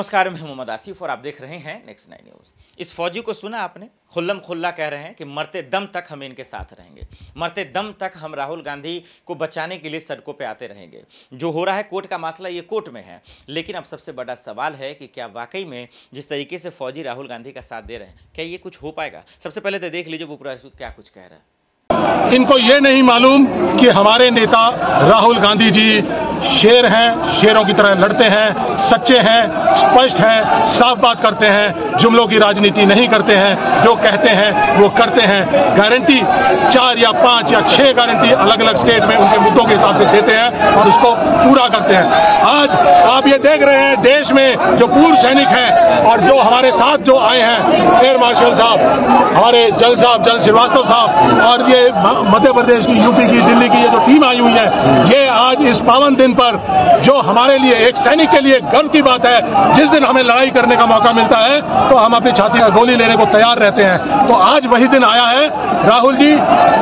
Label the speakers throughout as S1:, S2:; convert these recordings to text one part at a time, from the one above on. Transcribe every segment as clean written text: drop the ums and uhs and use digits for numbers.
S1: नमस्कार, मैं मोहम्मद आसिफ और आप देख रहे हैं नेक्स्ट 9 न्यूज़। इस फौजी को सुना आपने? खुल्लम खुल्ला कह रहे हैं कि मरते दम तक हम इनके साथ रहेंगे, मरते दम तक हम राहुल गांधी को बचाने के लिए सड़कों पे आते रहेंगे। जो हो रहा है कोर्ट का मसला, ये कोर्ट में है, लेकिन अब सबसे बड़ा सवाल है कि क्या वाकई में जिस तरीके से फौजी राहुल गांधी का साथ दे रहे हैं, क्या ये कुछ हो पाएगा? सबसे पहले तो देख लीजिए वो पूरा क्या कुछ कह रहा है।
S2: इनको ये नहीं मालूम कि हमारे नेता राहुल गांधी जी शेर हैं, शेरों की तरह लड़ते हैं, सच्चे हैं, स्पष्ट हैं, साफ बात करते हैं, जुमलों की राजनीति नहीं करते हैं, जो कहते हैं वो करते हैं। गारंटी 4 या 5 या 6 गारंटी अलग अलग स्टेट में उनके मुद्दों के हिसाब से देते हैं और उसको पूरा करते हैं। आज आप ये देख रहे हैं देश में जो पूर्व सैनिक हैं और जो हमारे साथ जो आए हैं, एयर मार्शल साहब, हमारे जल श्रीवास्तव साहब और ये मध्य प्रदेश की, यूपी की, दिल्ली की ये जो टीम आई हुई है, ये आज इस पावन दिन पर जो हमारे लिए एक सैनिक के लिए गर्व की बात है, जिस दिन हमें लड़ाई करने का मौका मिलता है तो हम अपनी छाती में गोली लेने को तैयार रहते हैं। तो आज वही दिन आया है। राहुल जी,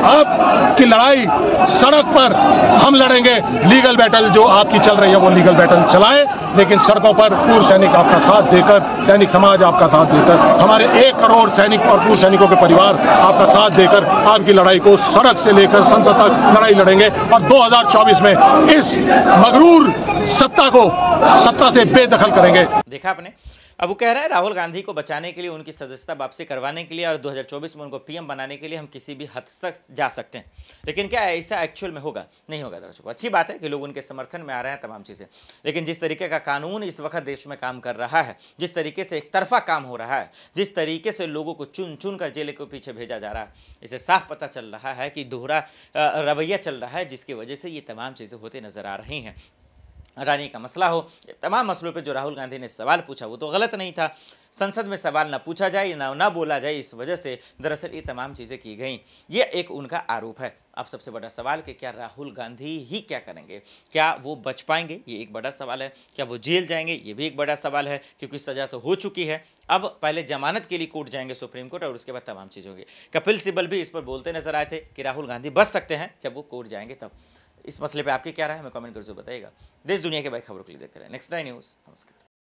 S2: आपकी लड़ाई सड़क पर हम लड़ेंगे। लीगल बैटल जो आपकी चल रही है वो लीगल बैटल चलाएं, लेकिन सड़कों पर पूर्व सैनिक आपका साथ देकर, सैनिक समाज आपका साथ देकर, हमारे 1 करोड़ सैनिक और पूर्व सैनिकों के परिवार आपका साथ देकर आपकी लड़ाई को सड़क से लेकर संसद तक लड़ाई लड़ेंगे और 2024 में इस मगरूर सत्ता को सत्ता से बेदखल करेंगे।
S1: देखा आपने? अब वो कह रहा है राहुल गांधी को बचाने के लिए, उनकी सदस्यता वापसी करवाने के लिए और 2024 में उनको पीएम बनाने के लिए हम किसी भी हद तक जा सकते हैं। लेकिन क्या ऐसा एक्चुअल में होगा? नहीं होगा दर्शकों। अच्छी बात है कि लोग उनके समर्थन में आ रहे हैं, तमाम चीज़ें, लेकिन जिस तरीके का कानून इस वक्त देश में काम कर रहा है, जिस तरीके से एक तरफा काम हो रहा है, जिस तरीके से लोगों को चुन चुन कर जेल के पीछे भेजा जा रहा है, इससे साफ पता चल रहा है कि दोहरा रवैया चल रहा है, जिसकी वजह से ये तमाम चीज़ें होती नजर आ रही हैं। अडानी का मसला हो, तमाम मसलों पे जो राहुल गांधी ने सवाल पूछा वो तो गलत नहीं था। संसद में सवाल ना पूछा जाए, ना बोला जाए, इस वजह से दरअसल ये तमाम चीज़ें की गई। ये एक उनका आरोप है। अब सबसे बड़ा सवाल कि क्या राहुल गांधी ही क्या करेंगे? क्या वो बच पाएंगे? ये एक बड़ा सवाल है। क्या वो जेल जाएंगे? ये भी एक बड़ा सवाल है, क्योंकि सज़ा तो हो चुकी है। अब पहले जमानत के लिए कोर्ट जाएंगे, सुप्रीम कोर्ट, और उसके बाद तमाम चीज़ होगी। कपिल सिब्बल भी इस पर बोलते नजर आए थे कि राहुल गांधी बच सकते हैं जब वो कोर्ट जाएंगे तब। इस मसले पे आपकी क्या राय है, हमें कमेंट कर जरूर बताइएगा। देश दुनिया के बड़ी खबरों के लिए देखते रहे नेक्स्ट 9 न्यूज़। नमस्कार।